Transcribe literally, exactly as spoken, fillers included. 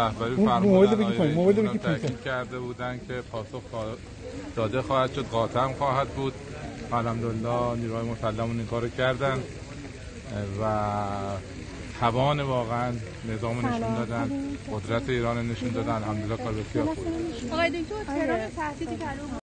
رهبری فرمودن آقای تاکید کرده بودن که پاسخ داده خواهد شد، قاطع هم خواهد بود. الحمدلله نیروهای مسلح این کارو کردن و توان واقعا نظام نشون دادن، قدرت ایران نشون دادن. الحمدلله کار بسیار خوبه. آقای دکتر تهران تهدیدی که